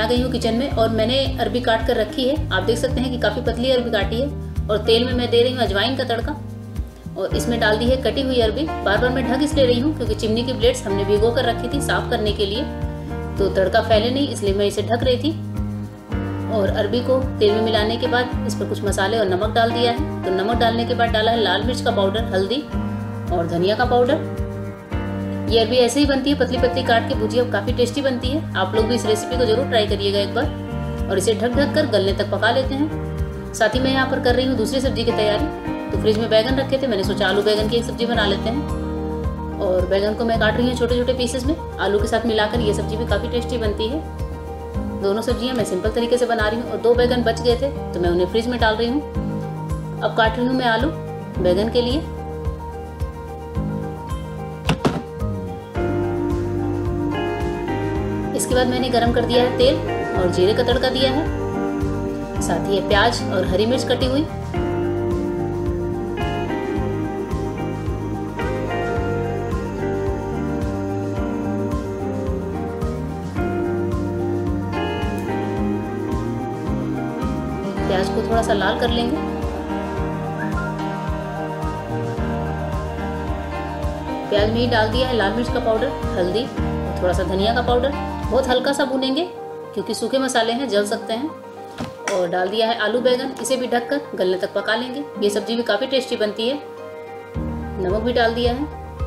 गई हूँ किचन में और मैंने अरबी काट कर रखी है। आप देख सकते हैं कि काफ़ी पतली अरबी काटी है। और तेल में मैं दे रही हूँ अजवाइन का तड़का और इसमें डाल दी है कटी हुई अरबी। बार बार मैं ढक इसलिए रही हूँ क्योंकि चिमनी की ब्लेड्स हमने भिगो कर रखी थी साफ करने के लिए, तो तड़का फैले नहीं, इसलिए मैं इसे ढक रही थी। और अरबी को तेल में मिलाने के बाद इस पर कुछ मसाले और नमक डाल दिया है। तो नमक डालने के बाद डाला है लाल मिर्च का पाउडर, हल्दी और धनिया का पाउडर। ये अरबी ऐसे ही बनती है, पतली पतली काट के भुजिया, काफ़ी टेस्टी बनती है। आप लोग भी इस रेसिपी को जरूर ट्राई करिएगा एक बार। और इसे ढक ढक कर गलने तक पका लेते हैं। साथ ही मैं यहाँ पर कर रही हूँ दूसरी सब्जी की तैयारी। तो फ्रिज में बैगन रखे थे, मैंने सोचा आलू बैगन की एक सब्जी बना लेते हैं। और बैगन को मैं काट रही हूँ छोटे छोटे पीसेस में, आलू के साथ मिलाकर ये सब्जी भी काफ़ी टेस्टी बनती है। दोनों सब्जियाँ मैं सिंपल तरीके से बना रही हूँ। और 2 बैगन बच गए थे तो मैं उन्हें फ्रिज में डाल रही हूँ। अब काट रही हूँ मैं आलू बैगन के लिए। इसके बाद मैंने गरम कर दिया है तेल और जीरे का तड़का दिया है, साथ ही प्याज और हरी मिर्च कटी हुई। प्याज को थोड़ा सा लाल कर लेंगे। प्याज में ही डाल दिया है लाल मिर्च का पाउडर, हल्दी और थोड़ा सा धनिया का पाउडर। बहुत हल्का सा भूनेंगे क्योंकि सूखे मसाले हैं, जल सकते हैं। और डाल दिया है आलू बैगन, इसे भी ढककर गलने तक पका लेंगे। ये सब्जी भी काफ़ी टेस्टी बनती है। नमक भी डाल दिया है।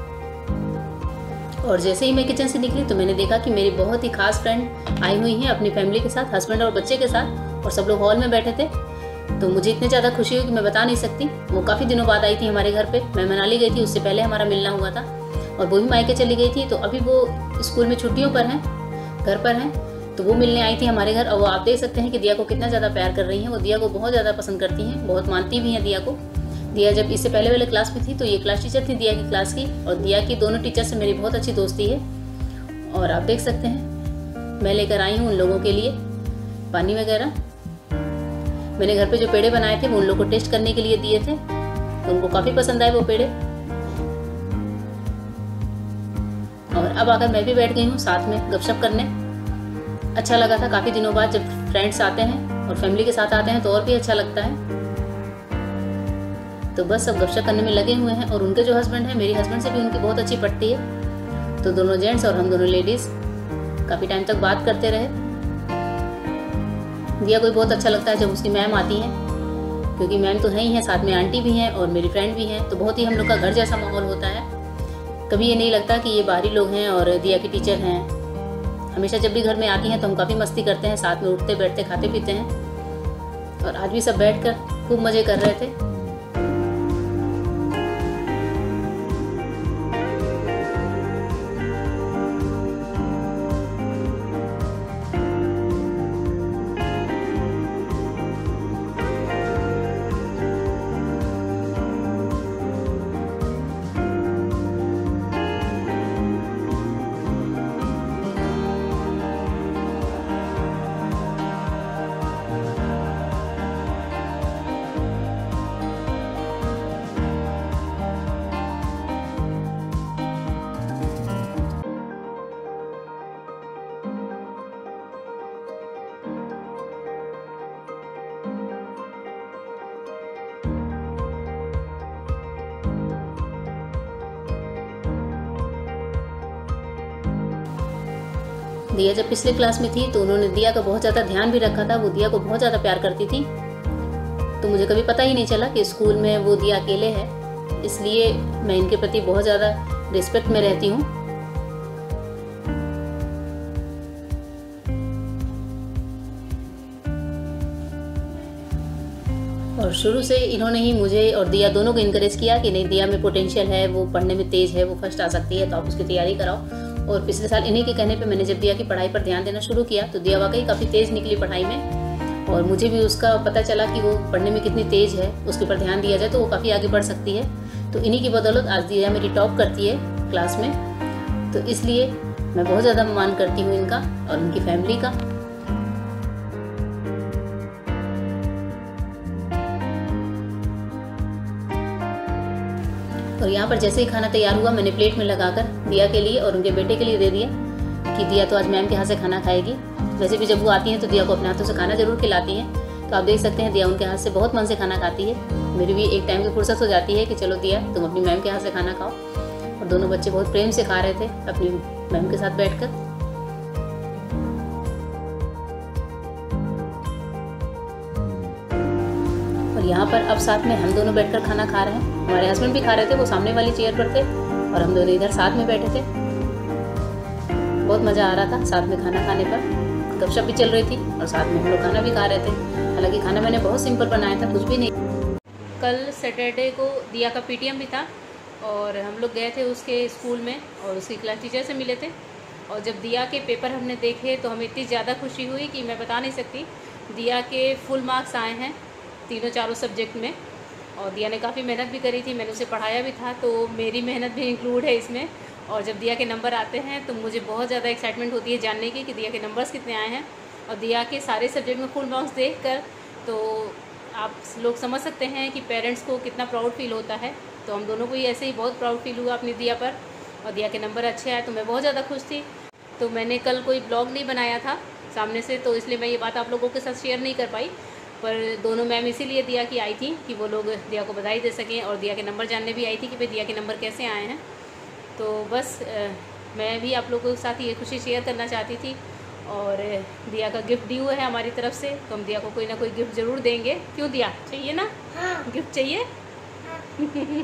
और जैसे ही मैं किचन से निकली तो मैंने देखा कि मेरी बहुत ही खास फ्रेंड आई हुई हैं अपनी फैमिली के साथ, हस्बैंड और बच्चे के साथ, और सब लोग हॉल में बैठे थे। तो मुझे इतनी ज़्यादा खुशी हुई कि मैं बता नहीं सकती। वो काफ़ी दिनों बाद आई थी हमारे घर पे। मैं मनाली गई थी, उससे पहले हमारा मिलना हुआ था। और वो भी मायके चली गई थी, तो अभी वो स्कूल में छुट्टियों पर हैं, घर पर हैं। तो वो मिलने आई थी हमारे घर। और वो आप देख सकते हैं कि दिया को कितना ज़्यादा प्यार कर रही हैं। वो दिया को बहुत ज़्यादा पसंद करती हैं, बहुत मानती भी हैं दिया को। दिया जब इससे पहले वाले क्लास में थी तो ये क्लास टीचर थी दिया की क्लास की। और दिया की दोनों टीचर से मेरी बहुत अच्छी दोस्ती है। और आप देख सकते हैं मैं लेकर आई हूँ उन लोगों के लिए पानी वगैरह। मैंने घर पे जो पेड़े बनाए थे वो उन लोगों को टेस्ट करने के लिए दिए थे, तो उनको काफ़ी पसंद आए वो पेड़े। और अब आकर मैं भी बैठ गई हूँ साथ में गपशप करने। अच्छा लगा था, काफ़ी दिनों बाद जब फ्रेंड्स आते हैं और फैमिली के साथ आते हैं तो और भी अच्छा लगता है। तो बस सब गपशप करने में लगे हुए हैं। और उनके जो हस्बैंड है, मेरी हस्बैंड से भी उनकी बहुत अच्छी पटती है। तो दोनों जेंट्स और हम दोनों लेडीज़ काफ़ी टाइम तक बात करते रहे। दिया को बहुत अच्छा लगता है जब उसकी मैम आती हैं, क्योंकि मैम तो है ही हैं, साथ में आंटी भी हैं और मेरी फ्रेंड भी हैं। तो बहुत ही हम लोग का घर जैसा माहौल होता है। कभी ये नहीं लगता कि ये बाहरी लोग हैं और दिया की टीचर हैं। हमेशा जब भी घर में आती हैं तो हम काफ़ी मस्ती करते हैं, साथ में उठते बैठते खाते पीते हैं। और आज भी सब बैठकर खूब मज़े कर रहे थे। दिया जब पिछले क्लास में थी तो उन्होंने दिया का बहुत ज़्यादा ध्यान भी रखा था। वो दिया को बहुत ज़्यादा प्यार करती थी। तो मुझे कभी पता ही नहीं चला कि स्कूल में वो दिया अकेले है, इसलिए मैं इनके प्रति बहुत ज़्यादा रिस्पेक्ट में रहती हूँ। और शुरू से इन्होंने ही मुझे और दिया दोनों को इनकरेज किया कि नहीं, दिया में पोटेंशियल है, वो पढ़ने में तेज़ है, वो फर्स्ट आ सकती है, तो आप उसकी तैयारी कराओ। और पिछले साल इन्हीं के कहने पे मैंने जब दिया की पढ़ाई पर ध्यान देना शुरू किया तो दिया वाकई काफ़ी तेज़ निकली पढ़ाई में। और मुझे भी उसका पता चला कि वो पढ़ने में कितनी तेज़ है, उसके ऊपर ध्यान दिया जाए तो वो काफ़ी आगे बढ़ सकती है। तो इन्हीं की बदौलत आज दिया मेरी टॉप करती है क्लास में। तो इसलिए मैं बहुत ज़्यादा मान करती हूँ इनका और उनकी फैमिली का। और यहाँ पर जैसे ही खाना तैयार हुआ मैंने प्लेट में लगाकर दिया के लिए और उनके बेटे के लिए दे दिया कि दिया तो आज मैम के हाथ से खाना खाएगी। वैसे भी जब वो आती हैं तो दिया को अपने हाथों से खाना ज़रूर खिलाती हैं। तो आप देख सकते हैं दिया उनके हाथ से बहुत मन से खाना खाती है। मेरी भी एक टाइम की फुर्सत हो जाती है कि चलो दिया तुम अपनी मैम के हाथ से खाना खाओ। और दोनों बच्चे बहुत प्रेम से खा रहे थे अपनी मैम के साथ बैठकर। और यहाँ पर अब साथ में हम दोनों बैठकर खाना खा रहे हैं। हमारे हस्बैंड भी खा रहे थे, वो सामने वाली चेयर पर थे और हम दोनों इधर साथ में बैठे थे। बहुत मज़ा आ रहा था साथ में खाना खाने पर, गपशप भी चल रही थी और साथ में हम लोग खाना भी खा रहे थे। हालांकि खाना मैंने बहुत सिंपल बनाया था, कुछ भी नहीं। कल सैटरडे को दिया का पीटीएम भी था और हम लोग गए थे उसके स्कूल में और उसकी क्लास टीचर से मिले थे। और जब दिया के पेपर हमने देखे तो हमें इतनी ज़्यादा खुशी हुई कि मैं बता नहीं सकती। दिया के फुल मार्क्स आए हैं तीनों चारों सब्जेक्ट में और दिया ने काफ़ी मेहनत भी करी थी, मैंने उसे पढ़ाया भी था, तो मेरी मेहनत भी इंक्लूड है इसमें। और जब दिया के नंबर आते हैं तो मुझे बहुत ज़्यादा एक्साइटमेंट होती है जानने की कि दिया के नंबर्स कितने आए हैं। और दिया के सारे सब्जेक्ट में फुल मार्क्स देखकर तो आप लोग समझ सकते हैं कि पेरेंट्स को कितना प्राउड फील होता है। तो हम दोनों को ही ऐसे ही बहुत प्राउड फील हुआ अपनी दिया पर। और दिया के नंबर अच्छे आए तो मैं बहुत ज़्यादा खुश थी। तो मैंने कल कोई ब्लॉग नहीं बनाया था सामने से, तो इसलिए मैं ये बात आप लोगों के साथ शेयर नहीं कर पाई। पर दोनों मैम इसीलिए दिया की आई थी कि वो लोग दिया को बधाई दे सकें और दिया के नंबर जानने भी आई थी कि भाई दिया के नंबर कैसे आए हैं। तो बस मैं भी आप लोगों के साथ ये खुशी शेयर करना चाहती थी। और दिया का गिफ्ट ड्यू है हमारी तरफ से, तो हम दिया को कोई ना कोई गिफ्ट ज़रूर देंगे। क्यों दिया, चाहिए ना? हाँ। गिफ्ट चाहिए? हाँ।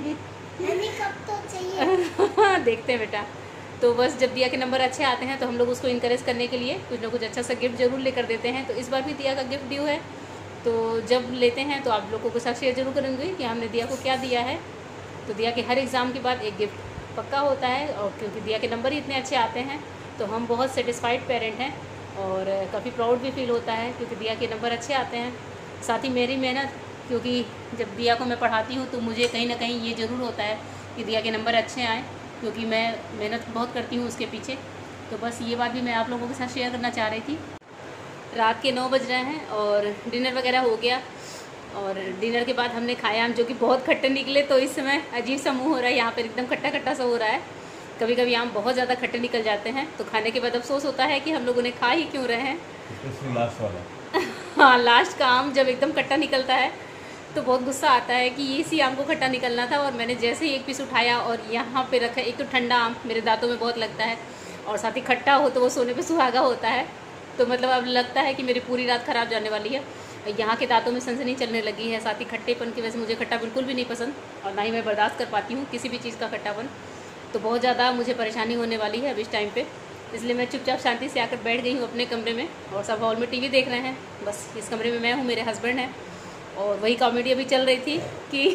कब तो चाहिए। देखते हैं बेटा। तो बस जब दिया के नंबर अच्छे आते हैं तो हम लोग उसको इनकरेज करने के लिए कुछ ना कुछ अच्छा सा गिफ्ट ज़रूर लेकर देते हैं। तो इस बार भी दिया का गिफ्ट ड्यू है, तो जब लेते हैं तो आप लोगों के साथ शेयर जरूर करेंगे कि हमने दिया को क्या दिया है। तो दिया के हर एग्ज़ाम के बाद एक गिफ्ट पक्का होता है। और क्योंकि दिया के नंबर ही इतने अच्छे आते हैं तो हम बहुत सेटिस्फाइड पेरेंट हैं और काफ़ी प्राउड भी फील होता है क्योंकि दिया के नंबर अच्छे आते हैं। साथ ही मेरी मेहनत, क्योंकि जब दिया को मैं पढ़ाती हूँ तो मुझे कहीं ना कहीं ये ज़रूर होता है कि दिया के नंबर अच्छे आएँ, क्योंकि मैं मेहनत बहुत करती हूँ उसके पीछे। तो बस ये बात भी मैं आप लोगों के साथ शेयर करना चाह रही थी। रात के 9 बज रहे हैं और डिनर वगैरह हो गया। और डिनर के बाद हमने खाया आम, जो कि बहुत खट्टे निकले। तो इस समय अजीब सा मुँह हो रहा है, यहाँ पर एकदम खट्टा खट्टा सा हो रहा है। कभी कभी आम बहुत ज़्यादा खट्टे निकल जाते हैं तो खाने के बाद अफसोस होता है कि हम लोगों ने खा ही क्यों रहे हैं। लास्ट वाला हाँ, लास्ट का आम जब एकदम खट्टा निकलता है तो बहुत गुस्सा आता है कि ये इसी आम को खट्टा निकलना था। और मैंने जैसे ही एक पीस उठाया और यहाँ पे रखा, एक तो ठंडा आम मेरे दांतों में बहुत लगता है और साथ ही खट्टा हो तो वो सोने पे सुहागा होता है। तो मतलब अब लगता है कि मेरी पूरी रात ख़राब जाने वाली है। यहाँ के दांतों में सनसनी चलने लगी है। साथ ही खट्टेपन की वजह से मुझे खट्टा बिल्कुल भी नहीं पसंद और ना ही मैं बर्दाश्त कर पाती हूँ किसी भी चीज़ का खट्टापन। तो बहुत ज़्यादा मुझे परेशानी होने वाली है अब इस टाइम पे, इसलिए मैं चुपचाप शांति से आकर बैठ गई हूँ अपने कमरे में और सब हॉल में टीवी देख रहे हैं। बस इस कमरे में मैं हूँ, मेरे हस्बैंड हैं और वही कॉमेडी अभी चल रही थी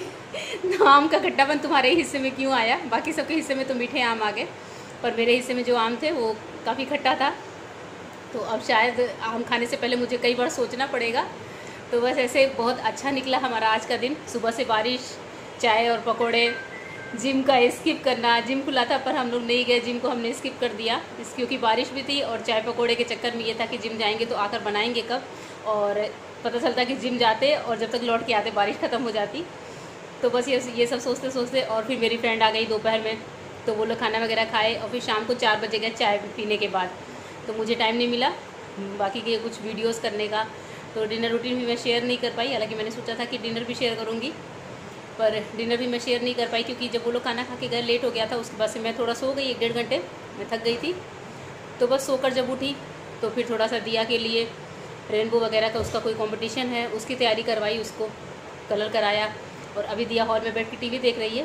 कि आम का खट्टापन तुम्हारे हिस्से में क्यों आया, बाकी सबके हिस्से में तो मीठे आम आ गए पर मेरे हिस्से में जो आम थे वो काफ़ी खट्टा था। तो अब शायद आम खाने से पहले मुझे कई बार सोचना पड़ेगा। तो बस ऐसे बहुत अच्छा निकला हमारा आज का दिन। सुबह से बारिश, चाय और पकौड़े, जिम का स्किप करना। जिम खुला था पर हम लोग नहीं गए, जिम को हमने स्किप कर दिया क्योंकि बारिश भी थी और चाय पकौड़े के चक्कर में ये था कि जिम जाएंगे तो आकर बनाएंगे कब, और पता चलता कि जिम जाते और जब तक लौट के आते बारिश ख़त्म हो जाती। तो बस ये सब सोचते सोचते और फिर मेरी फ्रेंड आ गई दोपहर में, तो वो लोग खाना वगैरह खाए और फिर शाम को 4 बजे गए चाय पीने के बाद। तो मुझे टाइम नहीं मिला बाकी के कुछ वीडियोस करने का, तो डिनर रूटीन भी मैं शेयर नहीं कर पाई। हालांकि मैंने सोचा था कि डिनर भी शेयर करूँगी पर डिनर भी मैं शेयर नहीं कर पाई क्योंकि जब वो लोग खाना खा के गए लेट हो गया था। उसके बाद से मैं थोड़ा सो गई, 1-1.5 घंटे मैं थक गई थी। तो बस सोकर जब उठी तो फिर थोड़ा सा दिया के लिए रेनबो वगैरह का उसका कोई कंपटीशन है उसकी तैयारी करवाई, उसको कलर कराया और अभी दिया हॉल में बैठ के टीवी देख रही है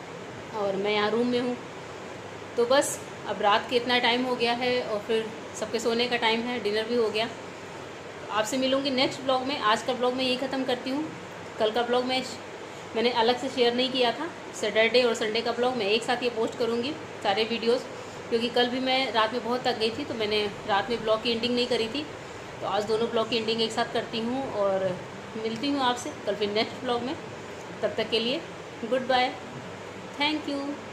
और मैं यहाँ रूम में हूँ। तो बस अब रात के इतना टाइम हो गया है और फिर सबके सोने का टाइम है, डिनर भी हो गया। आपसे मिलूँगी नेक्स्ट ब्लॉग में। आज का ब्लॉग मैं यही ख़त्म करती हूँ। कल का ब्लॉग मैंने अलग से शेयर नहीं किया था, सैटरडे और संडे का ब्लॉग मैं एक साथ ये पोस्ट करूँगी सारे वीडियोस, क्योंकि कल भी मैं रात में बहुत थक गई थी तो मैंने रात में ब्लॉग की एंडिंग नहीं करी थी। तो आज दोनों ब्लॉग की एंडिंग एक साथ करती हूँ और मिलती हूँ आपसे कल फिर नेक्स्ट ब्लॉग में। तब तक के लिए गुड बाय, थैंक यू।